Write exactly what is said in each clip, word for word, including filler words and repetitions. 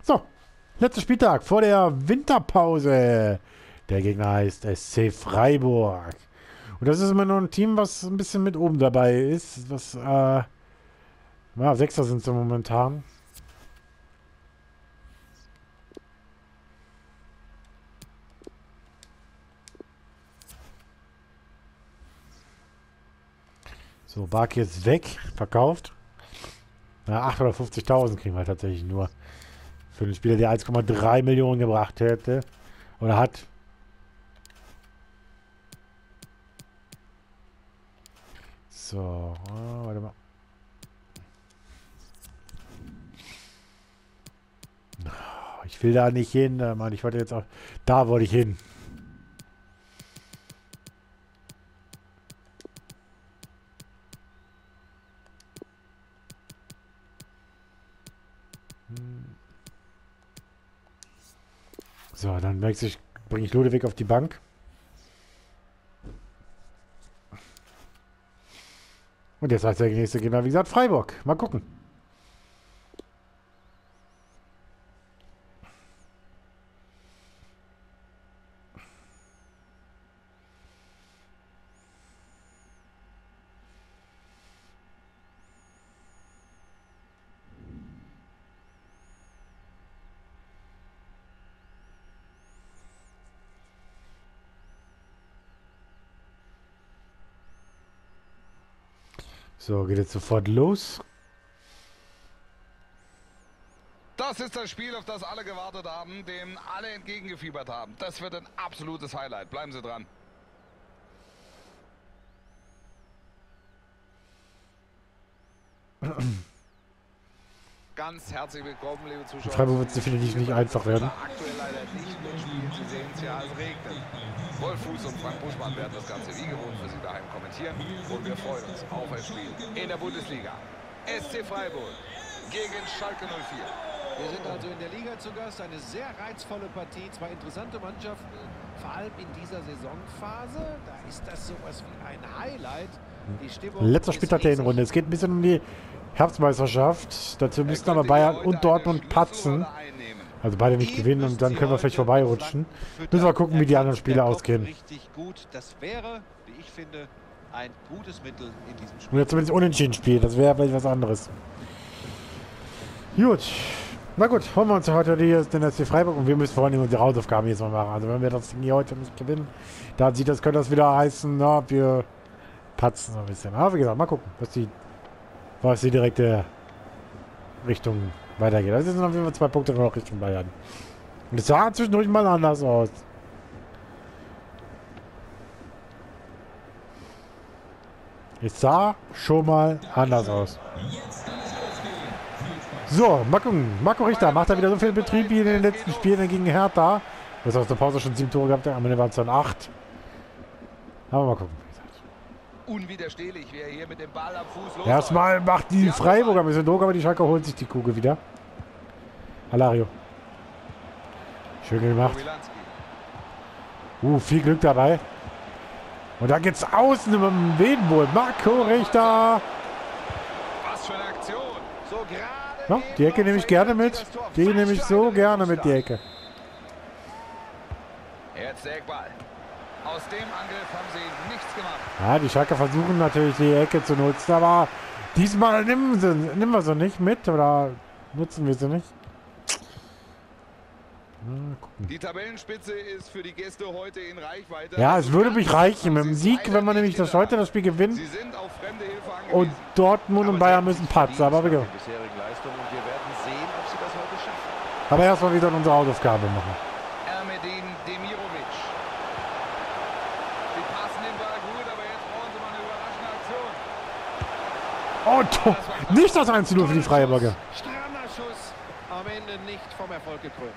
So, letzter Spieltag vor der Winterpause. Der Gegner heißt S C Freiburg. Und das ist immer nur ein Team, was ein bisschen mit oben dabei ist. Was, äh, ja, Sechster sind sie momentan. So, Bark jetzt weg, verkauft. Na, achthundertfünfzigtausend kriegen wir tatsächlich nur. Für einen Spieler, der eins Komma drei Millionen gebracht hätte. Oder hat. So, oh, warte mal. Ich will da nicht hin, Mann. Ich wollte jetzt auch. Da wollte ich hin. So, dann merkst du, ich bringe ich Ludewig auf die Bank. Und jetzt heißt der nächste Gegner, wie gesagt, Freiburg. Mal gucken. So, geht jetzt sofort los. Das ist das Spiel, auf das alle gewartet haben, dem alle entgegengefiebert haben. Das wird ein absolutes Highlight. Bleiben Sie dran. Ganz herzlich willkommen, liebe Zuschauer. Freiburg wird es definitiv nicht einfach werden. Aktuell leider nicht mitspielen. Sie sehen es ja, es regnet. Wolf Fuß und Frank Buschmann werden das Ganze wie gewohnt für Sie daheim kommentieren. Und wir freuen uns auf ein Spiel in der Bundesliga. S C Freiburg gegen Schalke null vier. Wir sind also in der Liga zu Gast. Eine sehr reizvolle Partie. Zwei interessante Mannschaften. Vor allem in dieser Saisonphase. Da ist das sowas wie ein Highlight. Die Stimmung Letzter Spieltag der Hinrunde. Es geht ein bisschen um die Herbstmeisterschaft. Dazu müssten aber Bayern und Dortmund patzen. Also beide nicht gewinnen und dann können wir vielleicht vorbeirutschen. Müssen wir gucken, wie die anderen Spiele ausgehen. Richtig gut. Das wäre, wie ich finde, ein gutes Mittel in diesem Spiel. Oder zumindest unentschieden spielen. Das wäre vielleicht was anderes. Gut. Na gut, holen wir uns heute die, den S C Freiburg und wir müssen vor allem unsere Hausaufgaben jetzt mal machen. Also wenn wir das Ding hier heute nicht gewinnen, dann sieht das, könnte das wieder heißen, na, wir patzen so ein bisschen. Aber wie gesagt, mal gucken, was die, was die direkte Richtung weitergeht. Das sind auf jeden Fall zwei Punkte noch Richtung Bayern. Und es sah zwischendurch mal anders aus. Es sah schon mal anders aus. So, mal gucken. Marco Richter macht da wieder so viel Betrieb wie in den letzten Spielen gegen Hertha. Du hast aus der Pause schon sieben Tore gehabt, am Ende waren es dann acht. Aber mal gucken. Unwiderstehlich, wer hier mit dem Ball am Fuß los. Erstmal macht die Freiburger ein bisschen Druck, aber die Schalke holt sich die Kugel wieder. Alario. Schön gemacht. Uh, viel Glück dabei. Und da geht's außen über den Wedenwohl. Marco Richter. Was für eine Aktion. So gerade. Ja, die Ecke nehme ich gerne mit. Die nehme ich so gerne mit, die Ecke. Jetzt der Eckball. Aus dem Angriff haben sie nichts gemacht. Ja, die Schalker versuchen natürlich die Ecke zu nutzen, aber diesmal nehmen, sie, nehmen wir sie nicht mit oder nutzen wir sie nicht. Die Tabellenspitze ist für die Gäste heute in Reichweite. Ja, es würde mich reichen mit dem Sieg, wenn man nämlich das heute das Spiel gewinnt. Sie sind auf fremde Hilfe angewiesen. Und Dortmund und Bayern müssen patzen, aber wir Aber erstmal wieder unsere Hausaufgabe machen. Ermedin Demirovic. Sie passen den Ball gut, aber jetzt brauchen sie mal eine überraschende Aktion. Oh, Tor. Nicht das eins zu null für die Freiburger. Strammer Schuss. Am Ende nicht vom Erfolg gekrönt.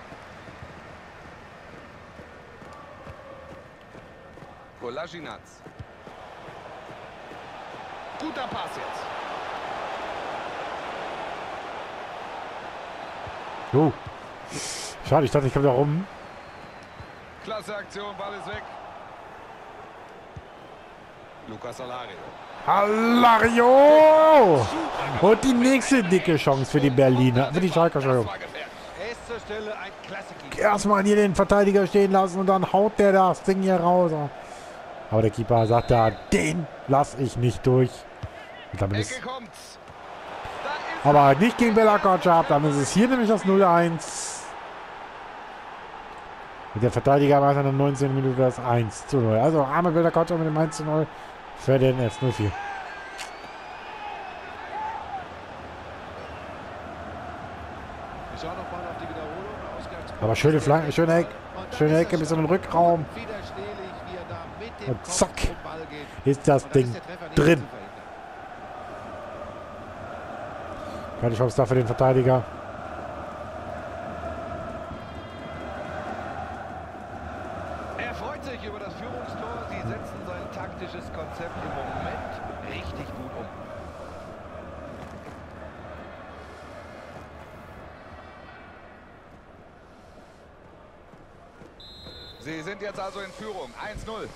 Kolasinac. Guter Pass jetzt. Oh. Schade, ich dachte, ich komme da rum. Klasse Aktion, Ball ist weg. Lucas Alario. Alario! Und die nächste dicke Chance für die Berliner, für die Schalker. dieser Stelle ein Klassiker. Erstmal hier den Verteidiger stehen lassen und dann haut der das Ding hier raus. Aber der Keeper sagt da, den lasse ich nicht durch. Und damit ist, aber nicht gegen Bella Kotschap. Dann ist es hier nämlich das null eins. Und der Verteidiger macht dann in der neunzehnten Minute das eins zu null. Also arme Bella Kotschap mit dem eins zu null für den F null vier. Aber schöne Flanke, schöne Ecke, schöne Ecke bis in den Rückraum. Und zack, ist das Ding drin. Keine Chance da für den Verteidiger. Er freut sich über das Führungstor. Sie setzen sein taktisches Konzept im Moment richtig gut um. Sie sind jetzt also in Führung. eins null.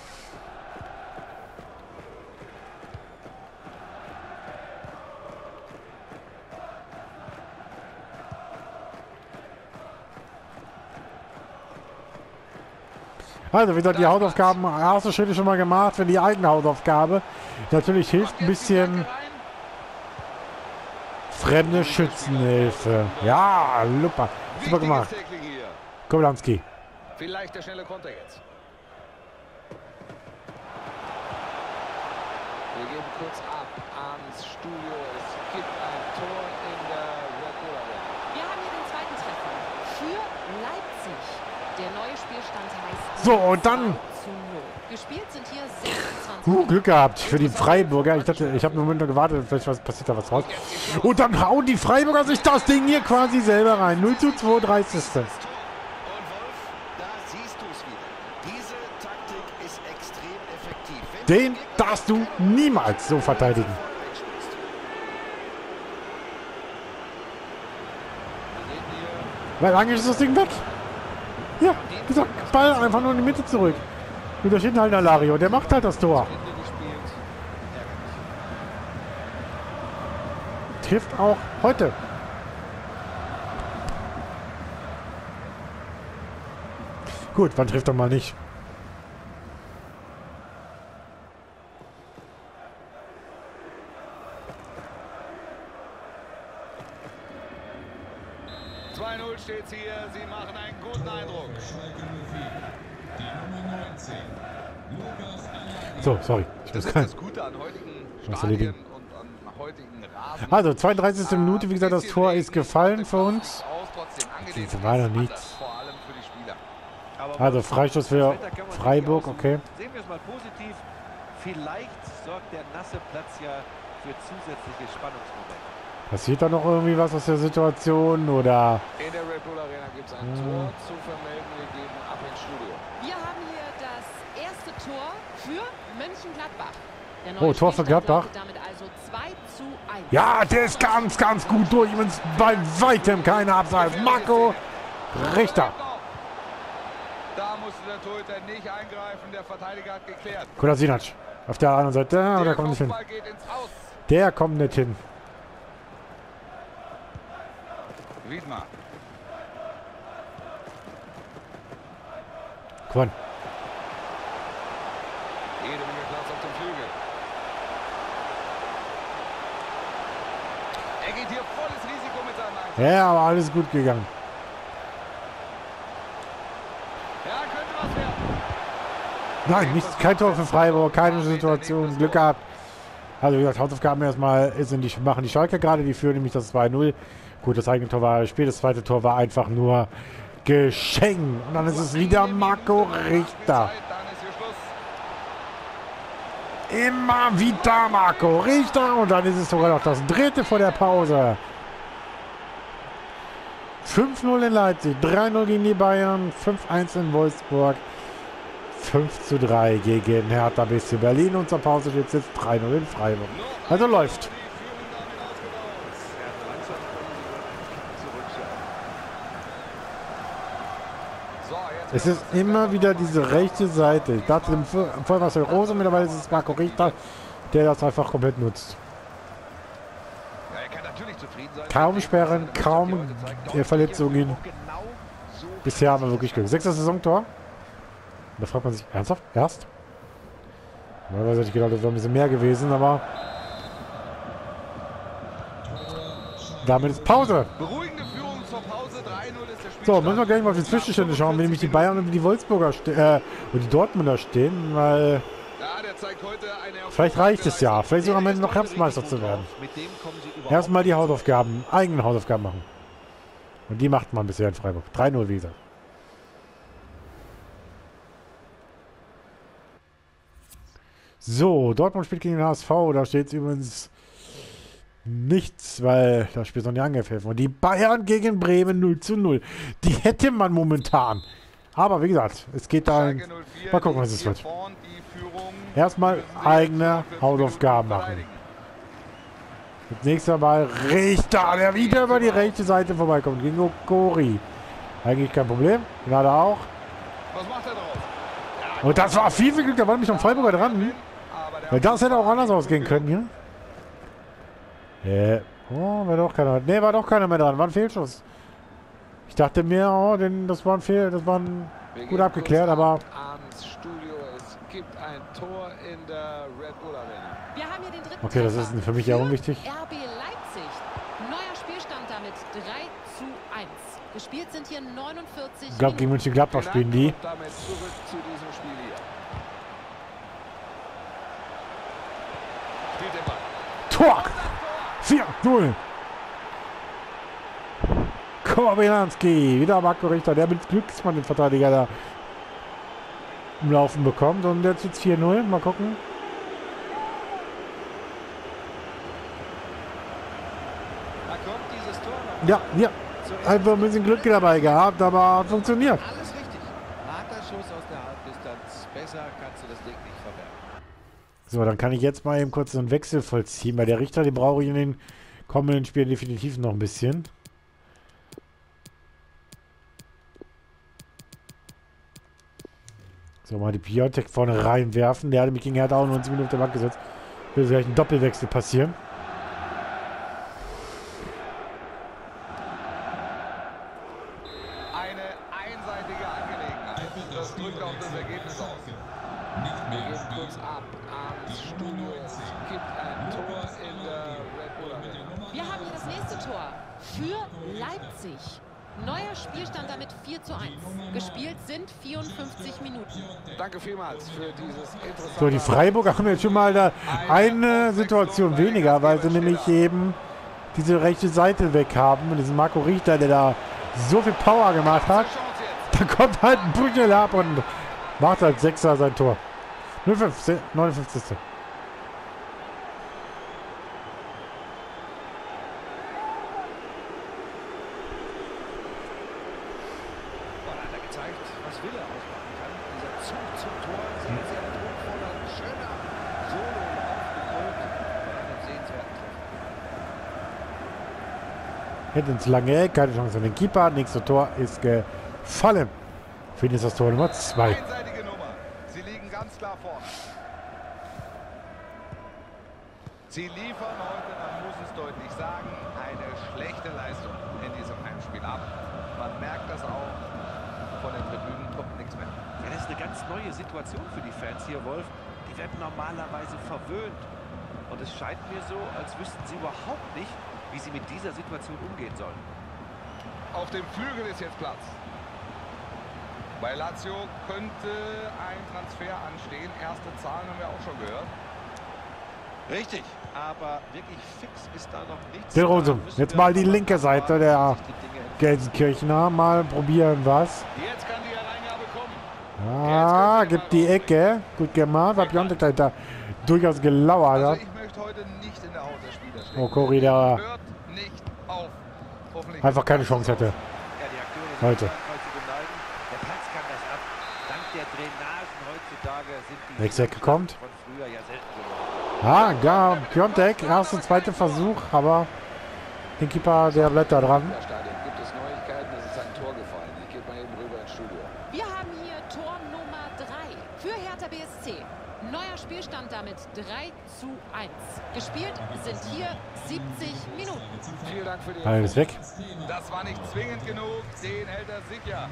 Also, wie gesagt, die Hausaufgaben hast du schon mal gemacht für die eigene Hausaufgabe. Natürlich hilft ein bisschen fremde Schützenhilfe. Ja, super. Super gemacht. Kobylanski. Vielleicht der schnelle Konter jetzt. Wir gehen kurz ab ans Studio. Es gibt ein Tor in der Red Bull Arena. Wir haben hier den zweiten Treffer für Leipzig. Der neue Spielstand heißt So, und dann gespielt sind hier sechsundzwanzig. Uh, Glück gehabt für die Freiburger. Ich dachte, ich habe einen Moment noch gewartet, vielleicht was passiert da was raus. Und dann hauen die Freiburger sich das Ding hier quasi selber rein. null zu zwei, dreißigste Den darfst du niemals so verteidigen. Weil eigentlich ist das Ding weg. Ja, wie gesagt, Ball einfach nur in die Mitte zurück. Und da steht halt der Lario. Der macht halt das Tor. Trifft auch heute. Gut, wann trifft er mal nicht? zwei null steht hier. Sie machen einen guten Eindruck. So, sorry. Ich Das muss ist das Gute an heutigen Stadien und an heutigen Rasen. Also, zweiunddreißigste Minute, wie gesagt, das Tor ist gefallen für uns. Das war noch nichts. Also, Freistoß für Freiburg, okay. Sehen wir es mal positiv. Vielleicht sorgt der nasse Platz ja für zusätzliche Spannungsmomente. Passiert da noch irgendwie was aus der Situation, oder? In der Red Bull Arena gibt es ein Ja. Tor zu vermelden. Wir gehen ab ins Studio. Wir haben hier das erste Tor für Mönchengladbach. Der Oh, neue Tor für Spielstand Gladbach. lautet damit also zwei zu eins. Ja, der ist ganz, ganz gut durch. Übrigens bei weitem keine Abseits. Marco Richter. Da musste der Torhüter nicht eingreifen. Der Verteidiger hat geklärt. Kolasinac auf der anderen Seite. Ja, aber der kommt nicht hin. Kopfball geht ins Aus. Der kommt nicht hin. Wiedmer. Gewonnen. Jede Menge Platz auf dem Flügel. Er geht hier volles Risiko mit seinem Einsatz. Ja, aber alles gut gegangen. Ja, könnte was werden. Nein, nicht, kein Tor für Freiburg, keine Situation, Glück gehabt. Also wie gesagt, Hausaufgaben erstmal sind die, machen die Schalke gerade, die führen nämlich das zwei null. Gut, das eigene Tor war spät, das zweite Tor war einfach nur geschenkt. Und dann ist es wieder Marco Richter. Dann ist hier Schluss. Immer wieder Marco Richter. Und dann ist es sogar noch das dritte vor der Pause. fünf null in Leipzig, drei null gegen die Bayern, fünf eins in Wolfsburg, fünf zu drei gegen Hertha B S C Berlin. Und zur Pause steht es jetzt drei null in Freiburg. Also läuft. Es ist immer wieder diese rechte Seite. Ich dachte, vorher war es der Rose, mittlerweile ist es Marco Richter, der das einfach komplett nutzt. Ja, er kann natürlich zufrieden sein. Kaum Sperren, kaum äh, Verletzungen. Genau Bisher haben wir wirklich Glück. Sechstes Saisontor. Da fragt man sich, ernsthaft? Erst? Normalerweise hätte ich gedacht, das wäre ein bisschen mehr gewesen, aber damit ist Pause. Beruhigende Führung zur Pause. drei null ist der Spielstand. So, müssen wir gleich mal auf die Zwischenstände schauen, wie nämlich die Bayern und die Wolfsburger ste äh, und die Dortmunder stehen, weil Ja, der zeigt heute eine vielleicht reicht es ja. Vielleicht sogar am Ende noch Herbstmeister zu werden. Mit dem kommen sie überhaupt Erstmal die Hausaufgaben, eigenen Hausaufgaben machen. Und die macht man bisher in Freiburg. drei null, wie gesagt. So, Dortmund spielt gegen den H S V. Da steht es übrigens nichts, weil da spielt noch die Angriff. Und die Bayern gegen Bremen null zu null. Die hätte man momentan. Aber wie gesagt, es geht da. Schalke null vier, Mal gucken, was die es hier wird. vorn die Führung Erstmal müssen sie eigene jetzt fünf Hausaufgaben Minuten machen. verteidigen. Mit nächster Ball Richter, der wieder über die rechte Seite vorbeikommt. Gegen Okori. Eigentlich kein Problem. Gerade auch. Was macht er draus? Und das war viel, viel Glück. Da war nämlich noch ein Freiburger dran. Aber der Weil das hätte auch anders ausgehen können hier. Äh, oh, war doch keiner. Ne, war doch keiner mehr dran. War ein Fehlschuss. Ich dachte mir, oh, denn das war ein Fehl, das war ein Wir gut gehen abgeklärt, kurz aber ab ans Studio. Es gibt ein Tor in der Red Bull Arena. Wir haben hier den dritten okay, das ist Treffer für mich ja für unwichtig. R B Leipzig. Neuer Spielstand damit drei zu eins. Gespielt sind hier neunundvierzig Ich glaube, gegen Minuten. Mönchengladbach spielen die. Und damit zurück zu diesem Spiel hier. Spielt den Ball. Tor! vier null. Korbilanski. Wieder Marco Richter, der mit Glücksmann den Verteidiger da im Laufen bekommt. Und jetzt jetzt vier null. Mal gucken. Da kommt dieses Tor noch. Ja, ja. Zuerst Einfach ein bisschen Glück dabei gehabt, aber hat funktioniert. alles richtig. Harter Schuss aus der Halbdistanz. Besser kannst du das Ding nicht verwerten. So, dann kann ich jetzt mal eben kurz so einen Wechsel vollziehen, weil der Richter, den brauche ich in den kommenden Spielen definitiv noch ein bisschen. So, mal die Piontek vorne reinwerfen. Der hatte mich gegen Hertha auch neunzig Minuten auf der Bank gesetzt. Will vielleicht ein Doppelwechsel passieren. Eine einseitige Angelegenheit. Das drückt auf das Ergebnis aus. Wir gehen kurz ab ans Studio. Es gibt ein Tor in der Red Bull Arena. Wir haben hier das nächste Tor für Leipzig. Neuer Spielstand damit vier zu eins. Gespielt sind vierundfünfzig Minuten. Danke vielmals für dieses interessante... So, die Freiburger haben jetzt schon mal da eine Situation weniger, weil sie nämlich eben diese rechte Seite weg haben. Und diesen Marco Richter, der da so viel Power gemacht hat. Chance jetzt. Da kommt halt ein Brüchel ab und macht als Sechser sein Tor. null fünf, neunundfünfzigste Boah, da hat er gezeigt, was Wille ausmachen kann. Dieser Zug zum Tor, sehr, sehr druckvoller, schöner Solo-Lauf gekrönt von einem sehenswerten Treffer. Hätte ins lange Eck, keine Chance an den Keeper. Nächstes Tor ist gefallen. Für ihn ist das Tor Nummer zwei. Einseitige Nummer. Sie liegen ganz klar vorne. Sie liefern heute, man muss es deutlich sagen, eine schlechte Leistung in diesem Heimspiel ab. Man merkt das auch. Von den Tribünen kommt nichts mehr. Ja, das ist eine ganz neue Situation für die Fans hier, Wolf. Die werden normalerweise verwöhnt. Und es scheint mir so, als wüssten sie überhaupt nicht, wie sie mit dieser Situation umgehen sollen. Auf dem Flügel ist jetzt Platz. Bei Lazio könnte ein Transfer anstehen. Erste Zahlen haben wir auch schon gehört. Richtig, aber wirklich fix ist da noch nichts. Del Rosum, Da müssen jetzt wir mal die noch linke abwarten, Seite der wie sich die Dinge entwickeln. Gelsenkirchener. Mal probieren was. Jetzt kann die Hereingabe kommen. Ah, gibt die Ecke. Gut gemacht. Weil Piontek da, da durchaus gelauert Also hat. ich möchte heute nicht in der Haut der Spieler stecken. Oh, Cory, der Hört nicht auf. Hoffentlich einfach keine Chance hätte. Ja, die Akteure sind Heute. manchmal zu beneiden. Der Platz kann das ab. Dank der Drainagen heutzutage sind die Nächste Ecke kommt. von früher ja selten geworden. Ah, gar Piontek. Erster und zweiter Versuch. Aber den Keeper, der bleibt da dran. Stadion gibt es Neuigkeiten. Es ist ein Tor gefallen. Ich gehe mal eben rüber ins Studio. Wir haben hier Tor Nummer drei für Hertha B S C. Neuer Spielstand damit drei zu eins. Gespielt sind hier siebzig Minuten. Vielen Dank für die Alles weg. Das war nicht zwingend genug. Den hält er sicher.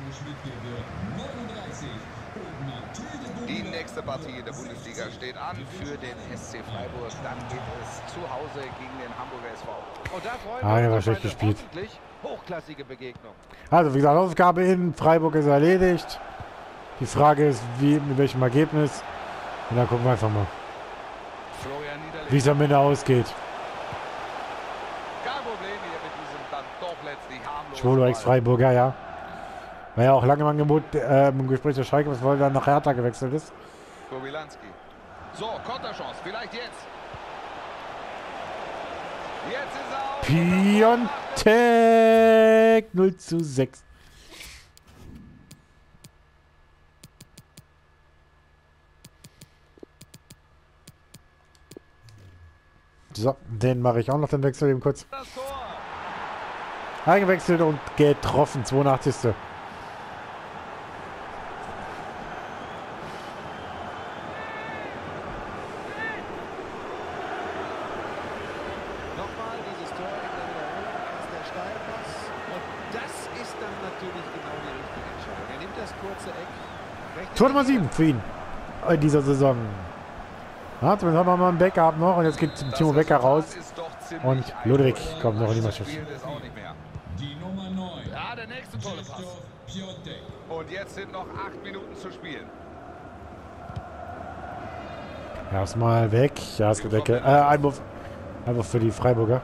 Die nächste Partie in der Bundesliga steht an für den S C Freiburg. Dann geht es zu Hause gegen den Hamburger S V. Und da freuen Ah, wir der war uns schlecht auf eine gespielt. hoffentlich hochklassige Begegnung. Also, wie gesagt, Aufgabe in Freiburg ist erledigt. Die Frage ist, wie, mit welchem Ergebnis. Und dann gucken wir einfach mal, Florian Niederlechner. wie es am Ende ausgeht. Kein Problem hier mit diesem dann doch letztlich harmlosen Schwolo Ball. ex-Freiburger, ja. War ja auch lange im Angebot äh, im Gespräch der Schalke, was weil er nach Hertha gewechselt ist. Kobylanski. So, Konterchance. Vielleicht jetzt. Jetzt ist er auf. Piontek null zu sechs. So, den mache ich auch noch den Wechsel eben kurz. Das Tor. Eingewechselt und getroffen, zweiundachtzigste Nochmal dieses Tor in der Wiederholung. Erst der Steilpass. Und das ist dann natürlich genau die richtige Entscheidung. Er nimmt das kurze Eck. rechnet Tor Nummer sich sieben für ihn in dieser Saison. Ja, zumindest haben wir mal einen Backup noch und jetzt geht Timo Becker raus. Ist doch ziemlich Und Ludwig eindeutig. kommt noch in die Das Mannschaft. Spiel ist auch nicht mehr. Die Nummer neun. Ja, der nächste tolle Pass. Piontek. Und jetzt sind noch acht Minuten zu spielen. Erstmal weg. Ja, es geht weg. Äh, Einwurf. Einwurf für die Freiburger.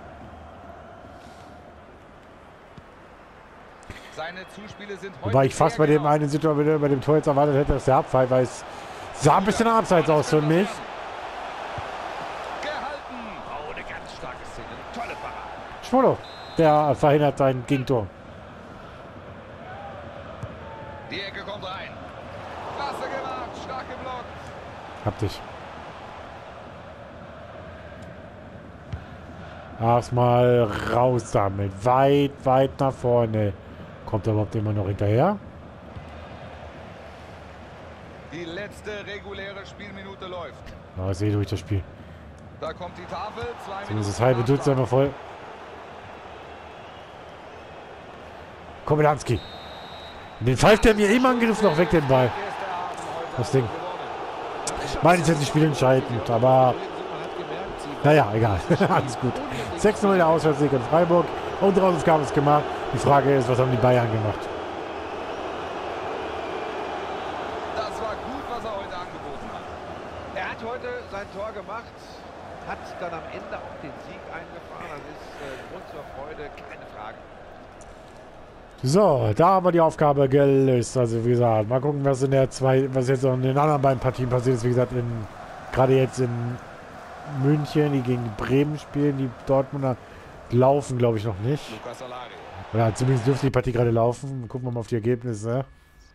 Seine Zuspiele sind heute Wobei ich fast bei sehr dem genau. einen Situation, bei dem Tor jetzt erwartet hätte, dass der abfällt, weil es sah ein bisschen abseits aus für mich. Gehalten. Oh, eine ganz starke Szene. Eine tolle Parade. Schwolo, der verhindert sein Gegentor. Die Ecke kommt rein. Klasse gemacht. Stark geblockt. Hab dich. Erstmal raus damit. Weit, weit nach vorne. Kommt da überhaupt immer noch hinterher? Die letzte reguläre Spielminute läuft. Ja, ich sehe durch das Spiel. Da kommt die Tafel. Zwei Zumindest das Minuten halbe Dutzend noch voll. Kobylanski. Den pfeift er mir im Angriff noch weg, den Ball. Das Ding. Meine ist jetzt nicht spielentscheidend, aber naja, egal. Alles gut. sechs null der Auswärtssieg in Freiburg. Und Hausaufgaben ist gemacht. Die Frage ist, was haben die Bayern gemacht? Das war gut, was er heute angeboten hat. Er hat heute sein Tor gemacht, hat dann am Ende auch den Sieg eingefahren. Das ist äh, Grund zur Freude, keine Frage. So, da haben wir die Aufgabe gelöst. Also wie gesagt, mal gucken, was in der zwei, was jetzt auch in den anderen beiden Partien passiert ist. Wie gesagt, in, gerade jetzt in München, die gegen Bremen spielen, die Dortmunder laufen, glaube ich, noch nicht. Lucas Solari. Oder zumindest dürfte die Partie gerade laufen. Gucken wir mal auf die Ergebnisse.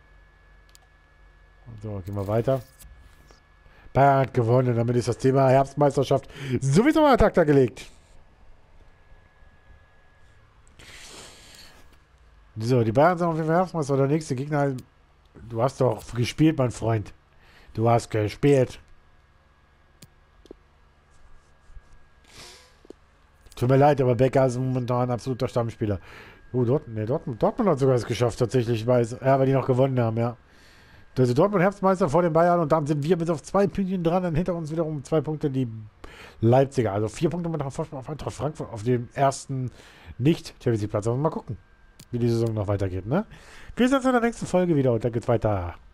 So, gehen wir weiter. Bayern hat gewonnen. Damit ist das Thema Herbstmeisterschaft sowieso mal ad acta gelegt. So, die Bayern sind auf jeden Fall Herbstmeister. Der nächste Gegner. Du hast doch gespielt, mein Freund. Du hast gespielt. Tut mir leid, aber Becker ist momentan ein absoluter Stammspieler. Oh, Dortmund, nee, Dortmund, Dortmund hat sogar es geschafft, tatsächlich, weil, es, ja, weil die noch gewonnen haben, ja. Also Dortmund Herbstmeister vor den Bayern und dann sind wir bis auf zwei Pünktchen dran, dann hinter uns wiederum zwei Punkte die Leipziger. Also vier Punkte mit Vorsprung auf Eintracht Frankfurt auf dem ersten Nicht-Champions League-Platz. Also mal gucken, wie die Saison noch weitergeht, ne? Wir sehen uns in der nächsten Folge wieder und dann geht's weiter.